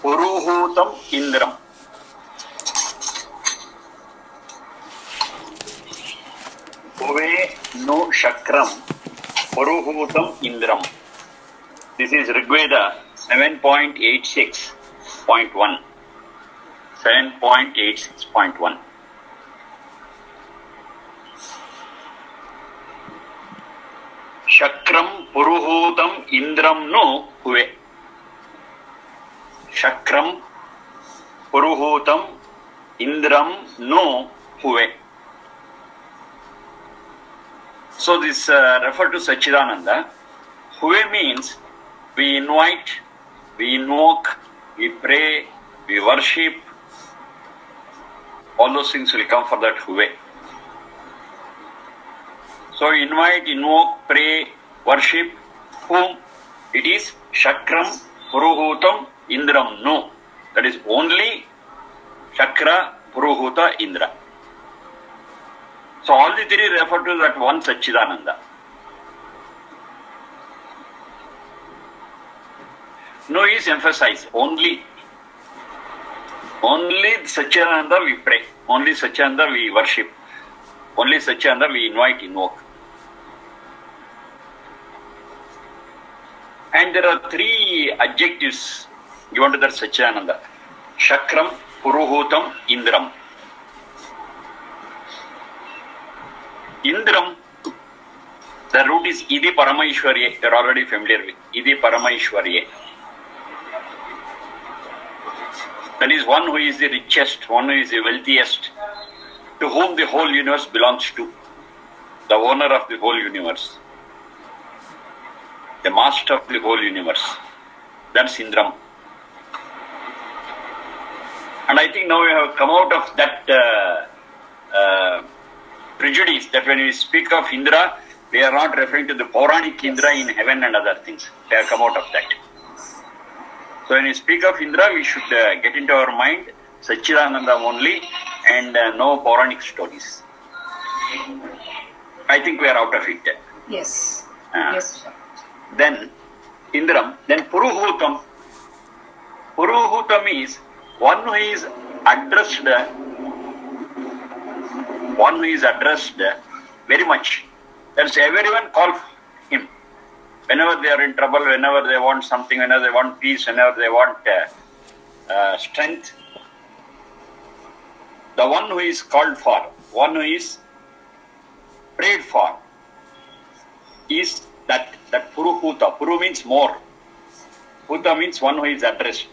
Puruhutam Indram. Huve no Shakram Puruhutam Indram. This is Rigveda 7.86.1. 7.86.1. Shakram Puruhutam Indram no Huve. Shakram Puruhutam Indram no Huve. So this refer to Sachidananda. Huve means we invite, we invoke, we pray, we worship. All those things will come for that Huve. So invite, invoke, pray, worship. Whom? It is Shakram Puruhutam Indram no. That is only Shakra Puruhuta Indra. So all the three refer to that one Sachidananda. No is emphasized. Only Sachidananda we pray. Only Sachidananda we worship. Only Sachidananda we invite, invoke. And there are three adjectives given to that Sachidananda. Shakram, Puruhutam, Indram. Indram, the root is Idi Paramaishwarye. You are already familiar with Idi Paramaishwarye. That is one who is the richest, one who is the wealthiest, to whom the whole universe belongs to. The owner of the whole universe. The master of the whole universe. That's Indram. And I think now we have come out of that prejudice that when we speak of Indra, we are not referring to the Puranic Indra in heaven and other things. We have come out of that. So when we speak of Indra, we should get into our mind Sachidananda only and no Puranic stories. I think we are out of it. Yes. Yes. Then Indram, then Puruhutam. Puruhutam is one who is addressed very much. That's everyone call him. Whenever they are in trouble, whenever they want something, whenever they want peace, whenever they want strength. The one who is called for, one who is prayed for, is that Puruhuta. Puru means more. Huta means one who is addressed.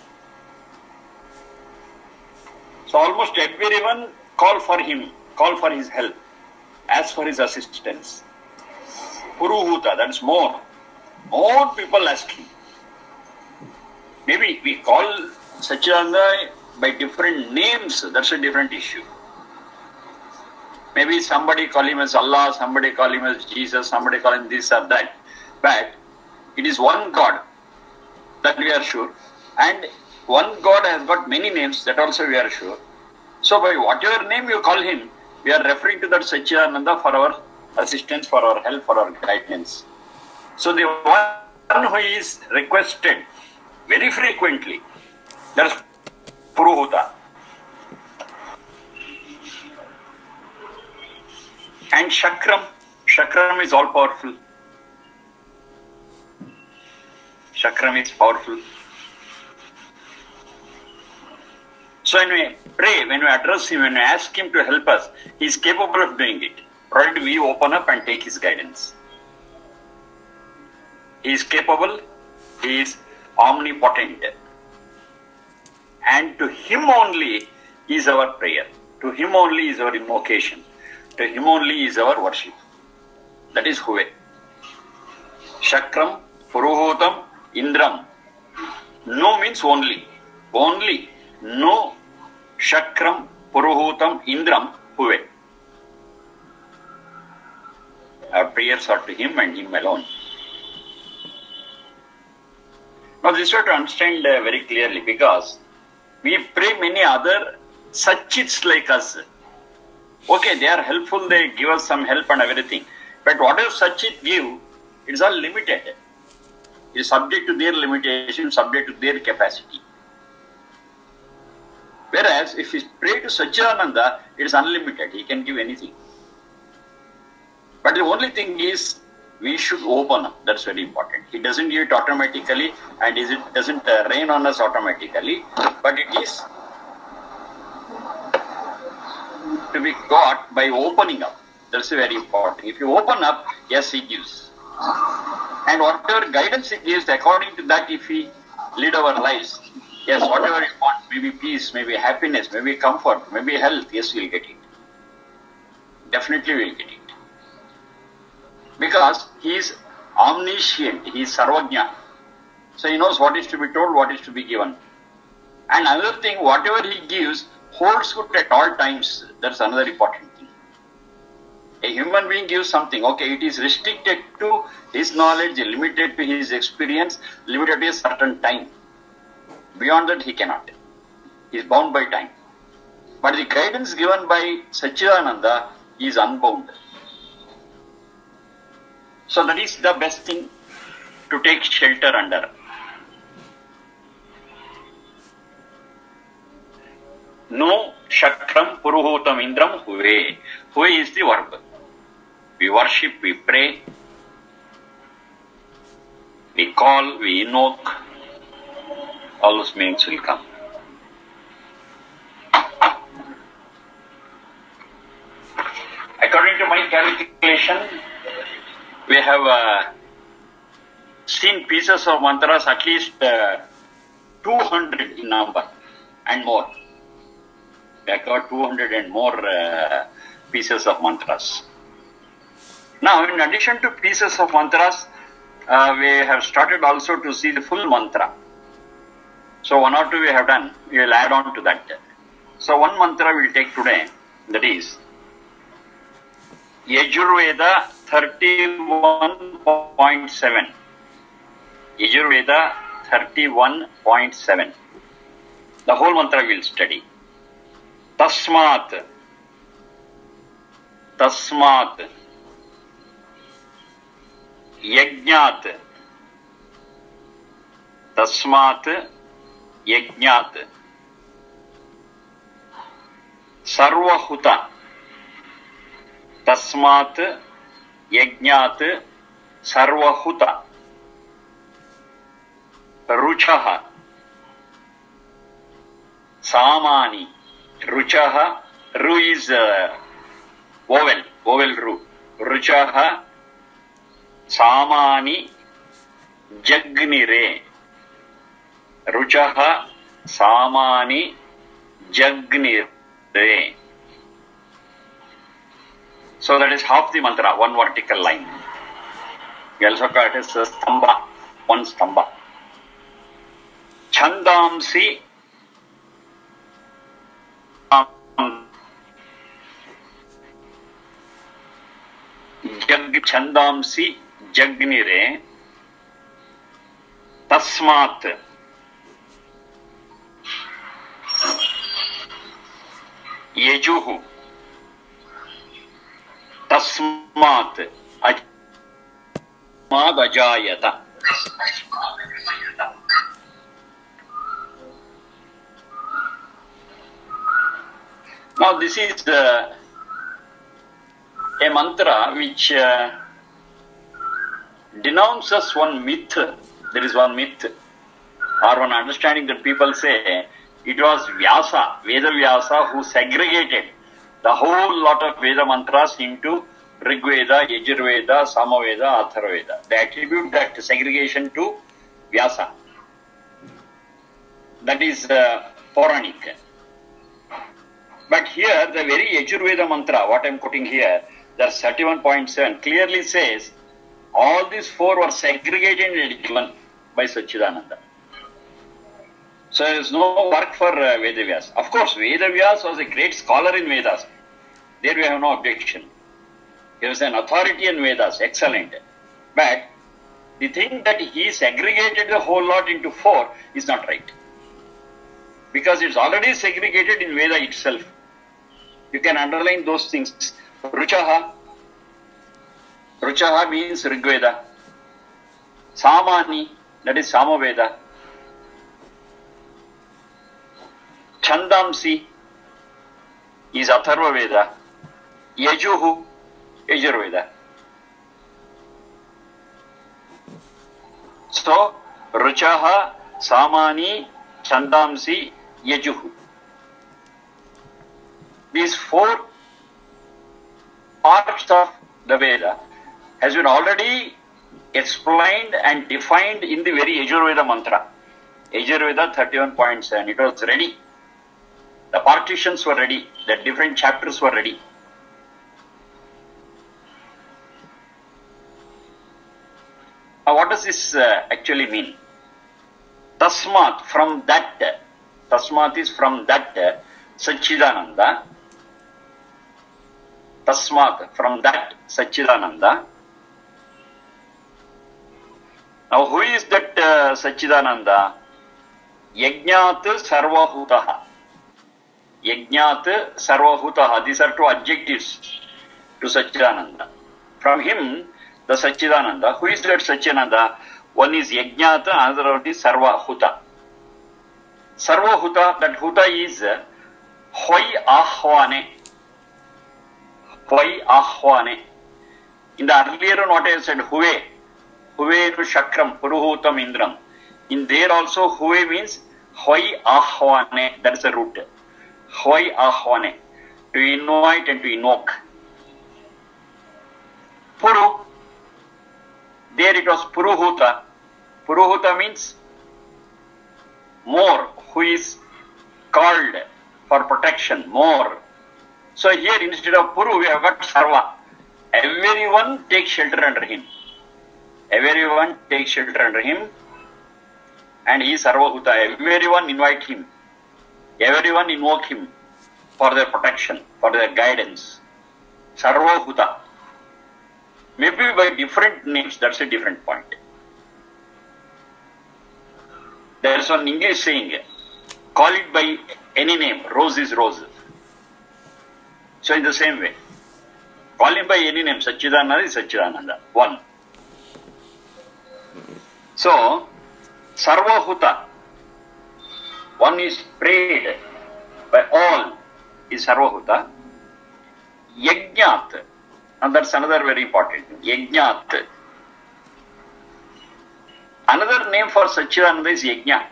So almost everyone call for him, call for his help, ask for his assistance. Puruhuta, that's more. More people ask him. Maybe we call Sachidananda by different names, that's a different issue. Maybe somebody call him as Allah, somebody call him as Jesus, somebody call him this or that. But it is one God, that we are sure. And one God has got many names, that also we are sure. So by whatever name you call him, we are referring to that Sachidananda for our assistance, for our help, for our guidance. So the one who is requested very frequently, that is Puruhuta. And Shakram is all powerful. Shakram is powerful. So when we pray, when we address him, when we ask him to help us, he is capable of doing it. Provided we open up and take his guidance. He is capable, he is omnipotent. And to him only is our prayer. To him only is our invocation. To him only is our worship. That is Huve. Shakram, Puruhutam, Indram. No means only. Only. No. Shakram, Puruhutam, Indram, Huve. Our prayers are to him and him alone. Now this you have to understand very clearly, because we pray many other Sachits like us. Okay, they are helpful, they give us some help and everything. But whatever Sachit give, It is all limited. It is subject to their limitation, subject to their capacity. Whereas if we pray to Satchidananda, it is unlimited. He can give anything. But the only thing is, we should open up. That's very important. He doesn't give it automatically, and it doesn't rain on us automatically. But it is to be got by opening up. That's very important. If you open up, yes, He gives. And whatever guidance He gives, according to that, if we lead our lives, yes, whatever you want, maybe peace, maybe happiness, maybe comfort, maybe health, yes, we'll get it. Definitely we'll get it. Because He is omniscient, He is Sarvajna. So He knows what is to be told, what is to be given. And another thing, whatever He gives, holds good at all times. That's another important thing. A human being gives something, okay, it is restricted to his knowledge, limited to his experience, limited to a certain time. Beyond that, he cannot. He is bound by time. But the guidance given by Satchidananda is unbound. So that is the best thing to take shelter under. No Shakram Puruhotam Indram Huve. Huve is the verb. We worship, we pray, we call, we invoke. All those meanings will come. According to my calculation, we have seen pieces of mantras at least 200 in number and more. We have got 200 and more pieces of mantras. Now, in addition to pieces of mantras, we have started also to see the full mantra. So, one or two we have done, we will add on to that. So, one mantra we will take today, that is Yajurveda 31.7. Yajurveda 31.7. The whole mantra we will study. Tasmat. Tasmat. Yajnat. Tasmat. Yajnat. Sarvahuta. Tasmat. Yajnat. Sarvahuta. Ruchaha. Samani. Ruchaha. Ru is vowel ru. Ruchaha. Samani. Jagnire. Ruchaha. Samani. Jagnire. So that is half the mantra, one vertical line. We also call it as stamba, one stamba. Chandamsi. Chandamsi Jagnire Tasmat Yejuhu Tasmat Ajayata. Now this is a mantra which denounces one myth. There is one myth or one understanding that people say it was Vyasa, Veda Vyasa, who segregated the whole lot of Veda mantras into Rigveda, Yajurveda, Samaveda, Atharvaveda. They attribute that segregation to Vyasa. That is Puranic. But here, the very Yajurveda mantra, what I am quoting here, that's 31.7, clearly says all these four were segregated and given by Satchidananda. So there is no work for Vedavyas. Of course, Vedavyas was a great scholar in Vedas. There we have no objection. He was an authority in Vedas, excellent. But the thing that he segregated the whole lot into four is not right. Because it's already segregated in Veda itself. You can underline those things. Ruchaha. Ruchaha means Rigveda. Samani, that is Samaveda. Chandamsi is Atharva Veda. Yajuhu, Yajurveda. So, Ruchaha, Samani, Chandamsi, Yajuhu. These four parts of the Veda has been already explained and defined in the very Yajurveda mantra. Yajurveda 31.7. It was ready. The partitions were ready. The different chapters were ready. Now, what does this actually mean? Tasmat, from that, Tasmat is from that Satchidananda. Tasmat, from that Satchidananda. Now, who is that Satchidananda? Yajnat Sarvahutaha. Yajnat Sarvahutaha. These are two adjectives to Satchidananda. From him, the Satchidananda. Who is that Satchidananda? One is Yajnata, another one is Sarvahuta. Sarvahuta, that Huta is Hoi Ahwane. Hoi Ahwane. In the earlier one, what I said, Huve. Huve to Shakram, Puruhutam Indram. In there also, Huve means Hoi Ahwane. That is the root. Hoi Ahwane. To invite and to invoke. Puru. There it was Puruhuta. Puruhuta means more, who is called for protection, more. So here instead of Puru, we have got Sarva. Everyone takes shelter under him. Everyone takes shelter under him. And he is Sarvahuta. Everyone invite him. Everyone invoke him for their protection, for their guidance. Sarvahuta. Maybe by different names, that's a different point. There is one English saying, call it by any name, rose is rose. So in the same way, call him by any name, Satchidananda is Satchidananda, one. So, Sarvahuta, one is prayed by all, is Sarvahuta. Yajnat, and that's another very important thing. Yajnat. Another name for Satchidananda is Yajna.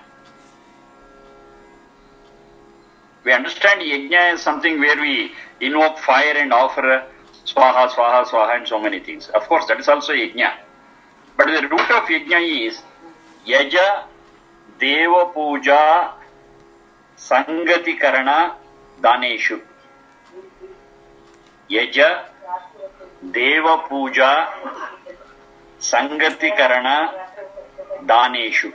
We understand Yajna is something where we invoke fire and offer Swaha, Swaha, Swaha and so many things. Of course, that is also Yajna. But the root of Yajna is Yaja, Deva Puja, Sangati Karana, Daneshu. Yaja, Deva Puja, Sangati Karana, Daneshu.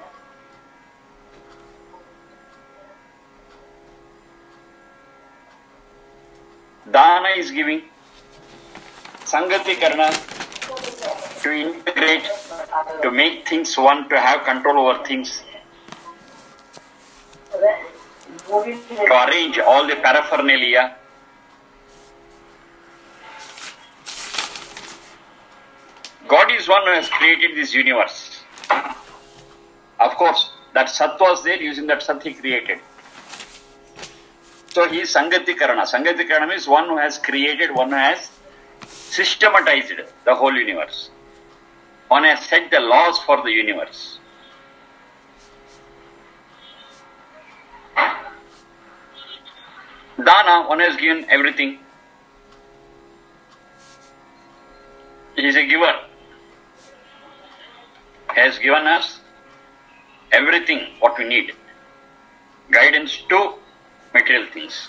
Dana is giving. Sangati Karana, to integrate, to make things one, to have control over things. To arrange all the paraphernalia. God is one who has created this universe. Of course, that Sat was there, using that Sat he created. So he is Sangati Karana. Sangati Karana means one who has created, one who has systematized the whole universe. One has set the laws for the universe. Dana, one has given everything. He is a giver. He has given us everything what we need. Guidance to material things.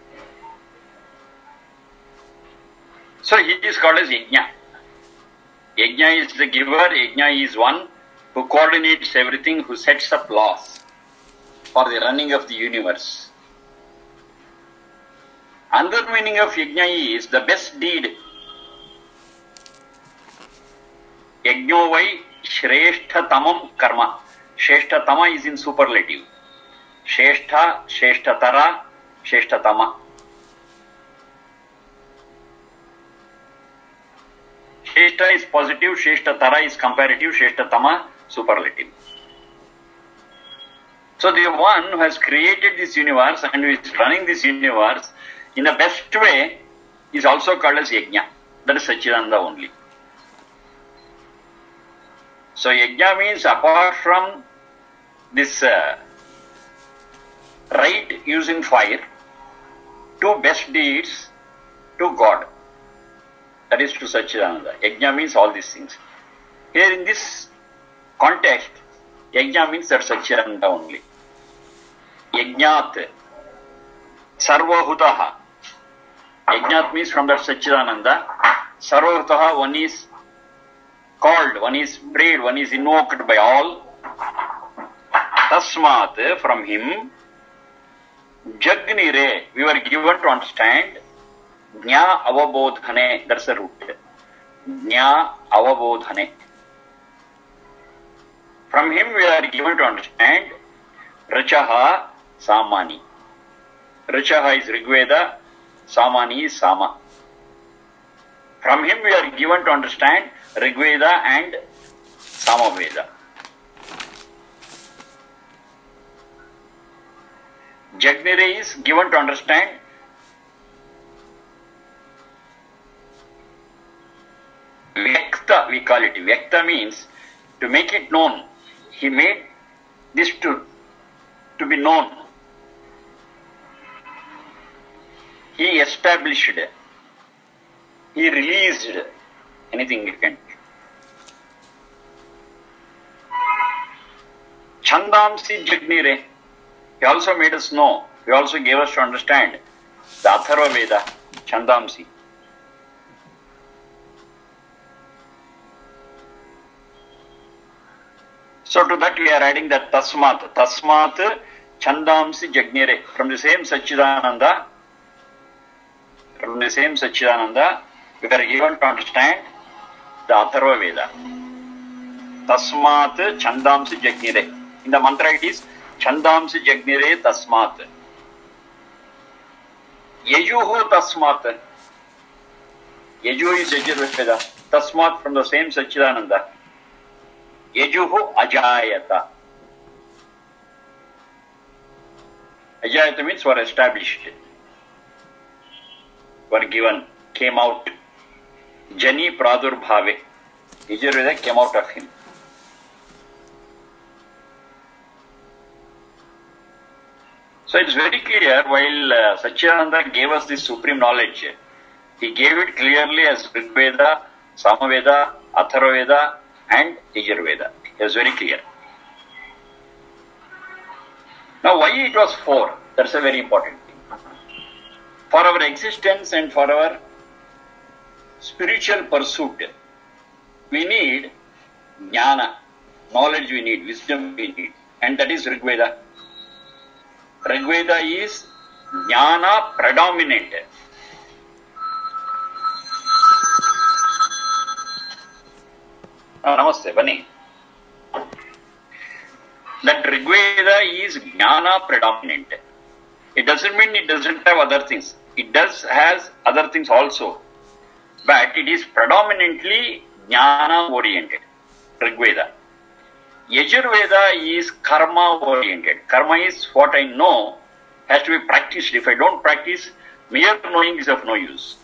So he is called as Yajna. Yajna is the giver, Yajna is one who coordinates everything, who sets up laws for the running of the universe. Another meaning of Yajna is the best deed. Yajnovai Shrestha Tamam Karma. Shrestha Tama is in superlative. Shrestha, Shresthatara, Shresthatama. Shrestha is positive, Shresthatara is comparative, Shresthatama superlative. So the one who has created this universe and who is running this universe in the best way is also called as Yajna. That is Satchidananda only. So Yajna means apart from this right using fire, to best deeds to God. That is to Satchidananda. Yajna means all these things. Here in this context, Yajna means that Satchidananda only. Yajnat, Sarvahutaha. Yajnat means from that Satchidananda. Sarvahutaha, one is called, one is prayed, one is invoked by all. Tasmat, from him. Jagnire, we were given to understand. Jna avabodhane, that's the root. Jna avabodhane. From him we are given to understand. Rachaha Samani. Rachaha is Rigveda, Samani is Sama. From him we are given to understand Rigveda and Samaveda. Jagnire is given to understand Vyakta, we call it. Vyakta means to make it known. He made this to be known. He established. He released. Anything you can. Chandamsi Jagnire. He also made us know. He also gave us to understand the Atharva Veda, Chandamsi. So to that we are adding that Tasmat. Tasmat Chandamsi Jagnire. From the same Satchidananda, we are given to understand the Atharva Veda. Tasmat Chandamsi Jagnire. In the mantra it is Chandamsi Jagnire Tasmat. Yajuhu Tasmat. Yaju is Yajurveda. Tasmat from the same Satchidananda. Yajuhu Ajayata. Ajayata means were established, were given, came out. Jani Pradurbhave. Yajurveda came out of him. So it's very clear while Satchidananda gave us this supreme knowledge, he gave it clearly as Rigveda, Samaveda, Atharvaveda and Yajurveda. It was very clear. Now why it was 4? That's a very important thing. For our existence and for our spiritual pursuit, we need jnana, knowledge we need, wisdom we need, and that is Rigveda. Rigveda is jnana predominant. Namaste, Bani. That Rigveda is jnana predominant. It doesn't mean it doesn't have other things. It does has other things also. But it is predominantly jnana oriented. Rigveda. Yajurveda is karma oriented. Karma is what I know has to be practiced. If I don't practice, mere knowing is of no use.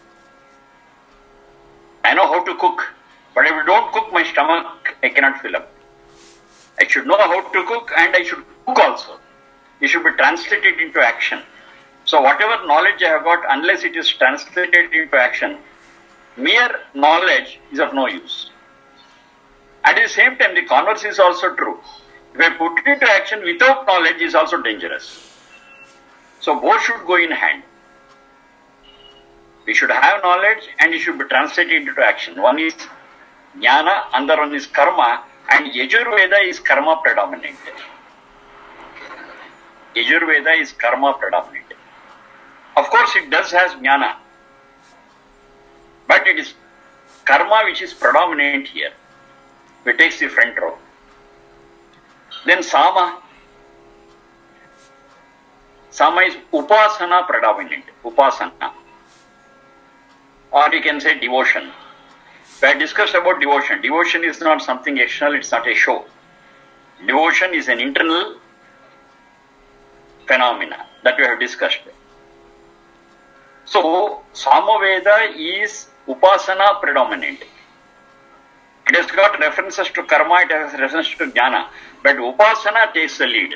I know how to cook, but if I don't cook, my stomach, I cannot fill up. I should know how to cook and I should cook also. It should be translated into action. So whatever knowledge I have got, unless it is translated into action, mere knowledge is of no use. At the same time, the converse is also true. If I put it into action without knowledge, is also dangerous. So both should go in hand. We should have knowledge and it should be translated into action. One is jnana, another one is karma, and Yajurveda is karma predominant. Yajurveda is karma predominant. Of course, it does has jnana, but it is karma which is predominant here. It takes the front row. Then Sama. Sama is upasana predominant. Upasana. Or you can say devotion. We had discussed about devotion. Devotion is not something external, it's not a show. Devotion is an internal phenomena that we have discussed. So, Samaveda is Upasana predominant. It has got references to karma, it has references to jnana, but Upasana takes the lead.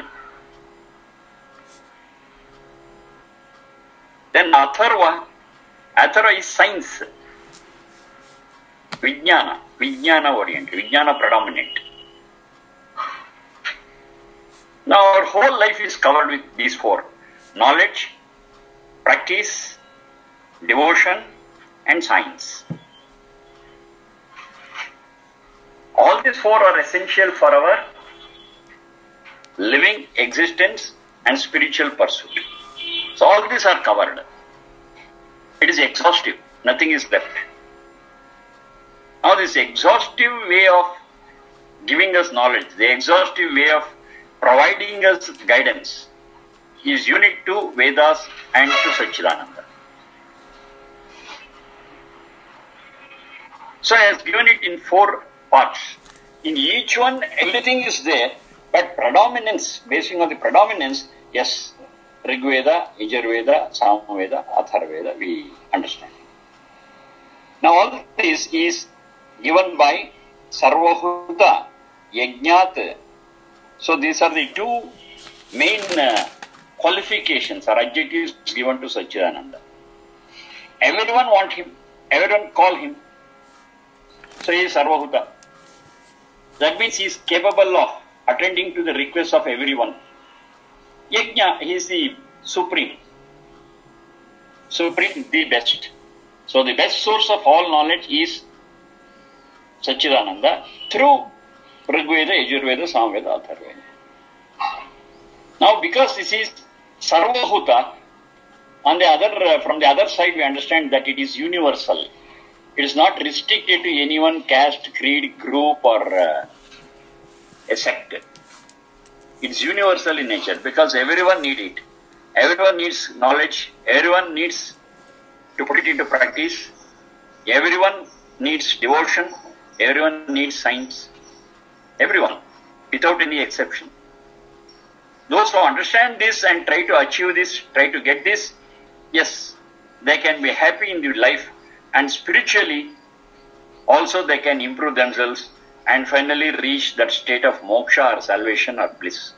Then Atharva is science, Vijnana oriented, Vijnana predominant. Now our whole life is covered with these four: knowledge, practice, devotion, and science. All these four are essential for our living existence and spiritual pursuit. So all these are covered. It is exhaustive. Nothing is left. Now this exhaustive way of giving us knowledge, the exhaustive way of providing us guidance is unique to Vedas and to Satchidananda. So I have given it in four parts. In each one, everything is there, but predominance, basing on the predominance, yes, Rigveda, Yajurveda, Samaveda, Atharveda, we understand. Now all this is given by Sarvahuta, Yajnat. So these are the two main qualifications or adjectives given to Satchidananda. Everyone want him, everyone call him. So he is Sarvahuta. That means he is capable of attending to the requests of everyone. Yajna, he is the supreme, the best. So the best source of all knowledge is Satchidananda through Rigveda, Yajurveda, Samaveda, Atharveda. Now because this is Sarvahuta, on the other, from the other side we understand that it is universal. It is not restricted to any one caste, creed, group or a sect. It is universal in nature because everyone needs it. Everyone needs knowledge. Everyone needs to put it into practice. Everyone needs devotion. Everyone needs science. Everyone, without any exception. Those who understand this and try to achieve this, try to get this, yes, they can be happy in their life, and spiritually also they can improve themselves and finally reach that state of moksha or salvation or bliss.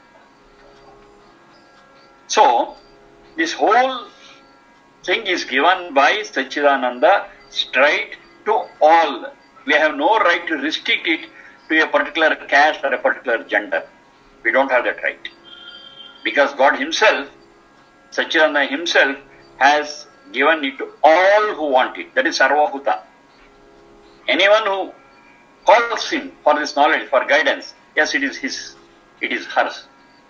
So, this whole thing is given by Satchidananda straight to all. We have no right to restrict it to a particular caste or a particular gender. We don't have that right. Because God himself, Satchidananda himself, has given it to all who want it. That is Sarvahuta. Anyone who calls him for this knowledge, for guidance, yes, it is his, it is hers.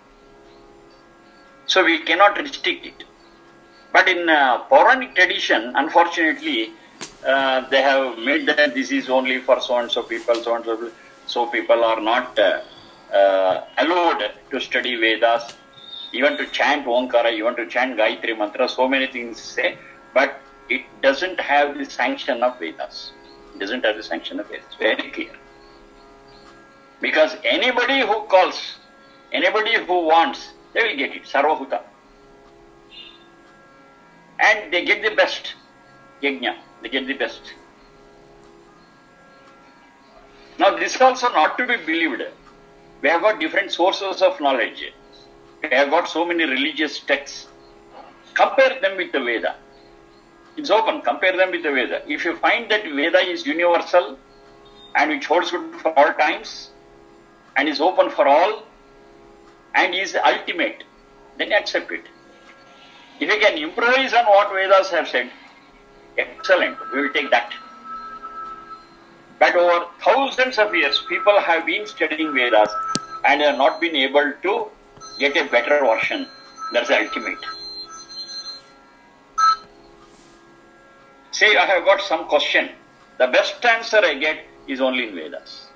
So we cannot restrict it. But in Puranic tradition, unfortunately, they have made that this is only for so and so people, so people are not allowed to study Vedas, even to chant Omkara, even to chant Gayatri Mantra, so many things say, but it doesn't have the sanction of Vedas. It doesn't have the sanction of Vedas. Very clear. Because anybody who calls, anybody who wants, they will get it. Sarvahuta. And they get the best. Yajna. They get the best. Now this is also not to be believed. We have got different sources of knowledge. We have got so many religious texts. Compare them with the Veda. It's open. Compare them with the Veda. If you find that Veda is universal and which holds good for all times and is open for all and is ultimate, then accept it. If you can improvise on what Vedas have said, excellent. We will take that. But over thousands of years, people have been studying Vedas and have not been able to get a better version. That's the ultimate. Say I have got some question. The best answer I get is only in Vedas.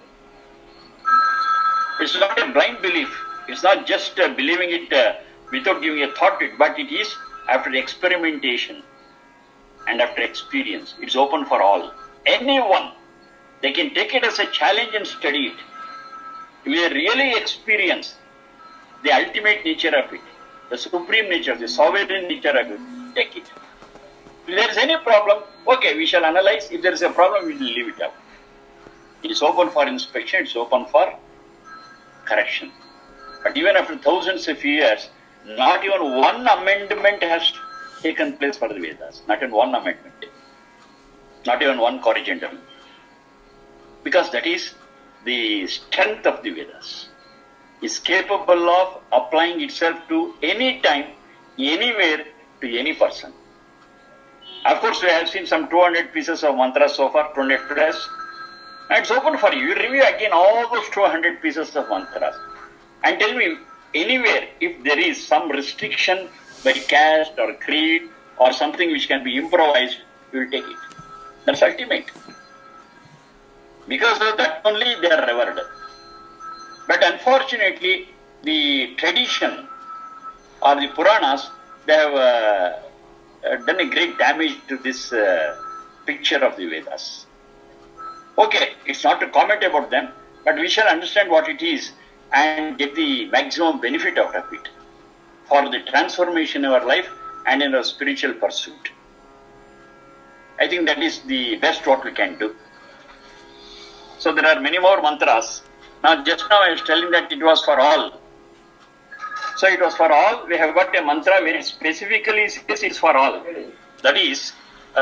It's not a blind belief. It's not just believing it without giving a thought to it, but it is after experimentation and after experience. It's open for all. Anyone. They can take it as a challenge and study it. If they really experience the ultimate nature of it, the supreme nature, the sovereign nature of it, take it. If there is any problem, okay, we shall analyze. If there is a problem, we will leave it out. It is open for inspection, it is open for correction. But even after thousands of years, not even one amendment has taken place for the Vedas. Not even one amendment. Not even one corrigendum. Because that is the strength of the Vedas. Is capable of applying itself to any time, anywhere, to any person. Of course, we have seen some 200 pieces of mantras so far, 200 plus. And it's open for you. You review again all those 200 pieces of mantras. And tell me, anywhere, if there is some restriction by caste or creed or something which can be improvised, you will take it. That's ultimate. Because of that only they are revered. But unfortunately, the tradition or the Puranas, they have done a great damage to this picture of the Vedas. Okay, it's not to comment about them, but we shall understand what it is and get the maximum benefit out of it for the transformation of our life and in our spiritual pursuit. I think that is the best what we can do. So there are many more mantras. Now just now I was telling that it was for all. So it was for all. We have got a mantra where it specifically says it's for all. That is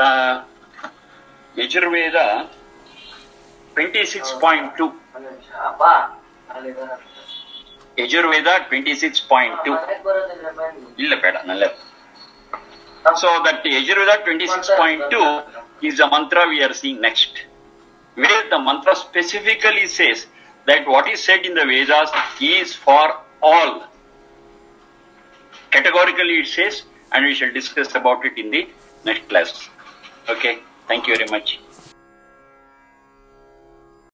Yajurveda 26.2. Yajurveda 26.2. So that Yajurveda 26.2 is the mantra we are seeing next. Where the mantra specifically says that what is said in the Vedas is for all. Categorically it says, and we shall discuss about it in the next class. Okay, thank you very much.